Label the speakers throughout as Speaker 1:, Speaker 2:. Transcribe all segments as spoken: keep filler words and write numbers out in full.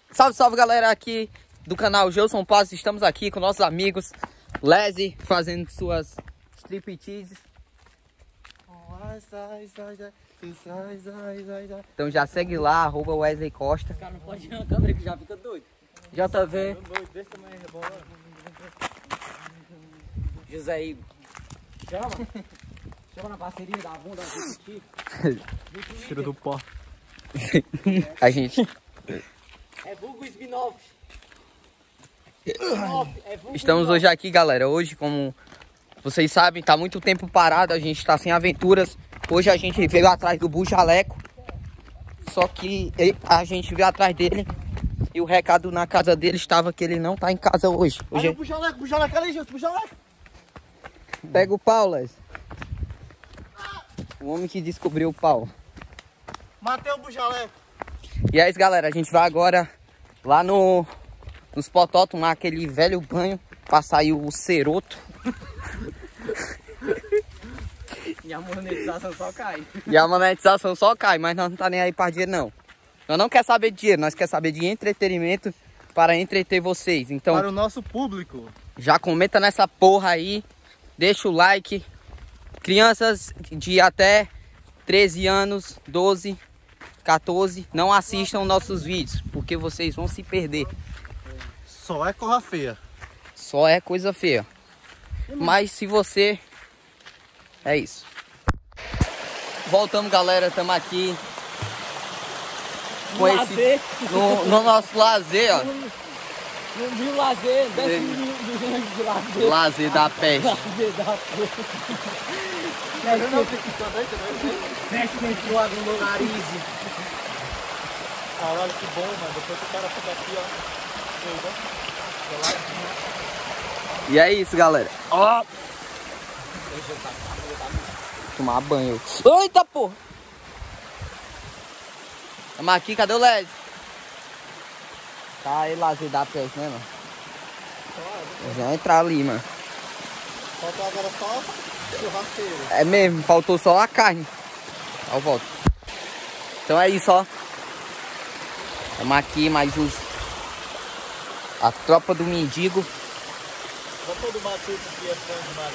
Speaker 1: Salve, salve galera aqui do canal Gelson Passos. Estamos aqui com nossos amigos Lese fazendo suas striptease. Então já segue lá, arroba Wesley Costa.
Speaker 2: O cara não pode ir na câmera que já fica doido.
Speaker 1: J V.
Speaker 2: José Igor. Chama. Chama na parceria da bunda do
Speaker 3: Cheiro do pó.
Speaker 1: A gente...
Speaker 2: É vulgo spin-off. Spin-off, é vulgo
Speaker 1: Estamos
Speaker 2: spin-off.
Speaker 1: hoje aqui, galera. Hoje, como vocês sabem, tá muito tempo parado. A gente tá sem aventuras. Hoje a gente veio atrás do Bujaleco. Só que a gente veio atrás dele. E o recado na casa dele estava que ele não tá em casa hoje. Hoje...
Speaker 3: Aí o Bujaleco, Bujaleco ali, Gilson, Bujaleco.
Speaker 1: Pega o pau, Les. O homem que descobriu o pau.
Speaker 3: Matei o Bujaleco.
Speaker 1: E é isso, galera. A gente vai agora lá no nos potó tomar aquele velho banho pra sair o ceroto.
Speaker 2: E a monetização só cai.
Speaker 1: E a monetização só cai, mas nós não tá nem aí pra dinheiro, não. Nós não quer saber de dinheiro, nós quer saber de entretenimento para entreter vocês. Então,
Speaker 3: Para o nosso público.
Speaker 1: já comenta nessa porra aí, deixa o like. Crianças de até treze anos, doze, quatorze, não assistam nossos vídeos, porque vocês vão se perder.
Speaker 3: Só é corra feia.
Speaker 1: Só é coisa feia. Mas se você... É isso. Voltamos, galera. Estamos aqui com esse...
Speaker 2: Lazer.
Speaker 1: No, no nosso lazer, ó.
Speaker 2: Não viu lazer, desce do grande de lazer.
Speaker 1: Lazer da peste.
Speaker 2: Lazer da peste. Desce dentro do água no nariz.
Speaker 3: Caralho, que bom, mano. Depois que o cara fica aqui, ó.
Speaker 1: E é isso, galera. Ó. Tomar banho. Eita, porra. Tamo aqui, cadê o Led? Tá aí, lazer da peste, né, mano? Nós vamos entrar ali, mano.
Speaker 3: Falta agora só churrasqueiro.
Speaker 1: É mesmo, faltou só a carne. Eu volto. Então é isso, ó. Tamo aqui, mais os... A tropa do mendigo.
Speaker 3: Vamos todo batuto aqui, é fã demais,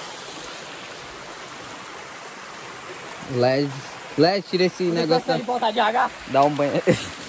Speaker 3: amigo.
Speaker 1: Led. Led, tira esse negócio.
Speaker 2: Você de botar de H?
Speaker 1: Dá um banho.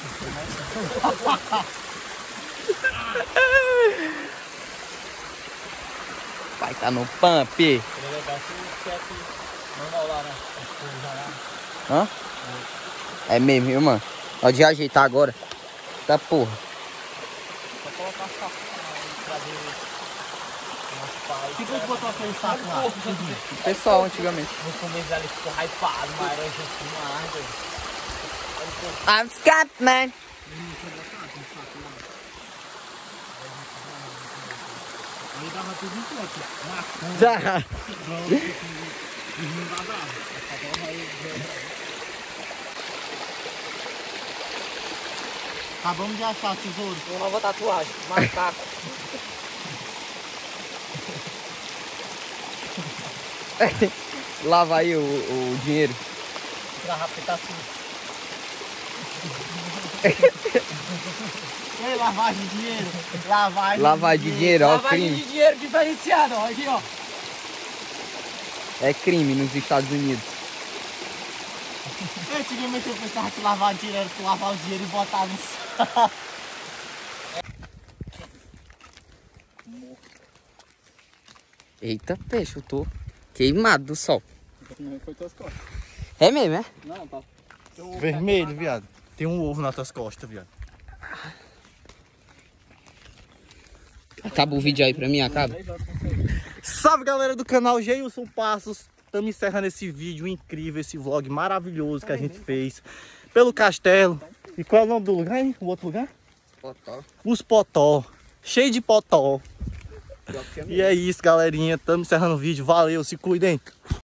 Speaker 1: Vai tá no pump.
Speaker 3: Seria legal se tivesse normal lá, né?
Speaker 1: Hã? É mesmo, viu, mano? Pode ajeitar agora. Tá porra.
Speaker 3: Só colocar a saco pra ver nosso pai. Que que botou aquele saco lá?
Speaker 1: O pessoal antigamente.
Speaker 2: No começo ele ficou hypado, mas era gente demais.
Speaker 1: I'm scared, man.
Speaker 3: Aí dava tudo em conta.
Speaker 1: Já.
Speaker 3: Acabamos de achar tesouro.
Speaker 2: Uma nova tatuagem, macaco.
Speaker 1: Lava aí o, o dinheiro.
Speaker 2: Pra rápido tá assim.
Speaker 3: Ei, lavagem de dinheiro. Lavagem,
Speaker 1: Lavagem de dinheiro, ó,
Speaker 2: Lavagem
Speaker 1: crime.
Speaker 2: de dinheiro diferenciado, ó. Aqui, ó.
Speaker 1: É crime nos Estados Unidos.
Speaker 3: Antigamente eu pensava que lavar dinheiro era tu lavar o dinheiro e botar no sal.
Speaker 1: Eita, peixe, eu tô queimado do sol.
Speaker 3: Não foi tuas costas.
Speaker 1: É mesmo, é?
Speaker 2: Não, tá.
Speaker 3: Vermelho, viado. Tem um ovo nas tuas costas, viado.
Speaker 1: Acaba o vídeo aí pra mim, acaba.
Speaker 3: Salve, galera do canal Gelson Passos. Estamos encerrando esse vídeo incrível, esse vlog maravilhoso que a gente fez pelo castelo. E qual é o nome do lugar, hein? O outro lugar?
Speaker 1: Potó.
Speaker 3: Os Potó. Cheio de potó. E é isso, galerinha. Estamos encerrando o vídeo. Valeu, se cuidem.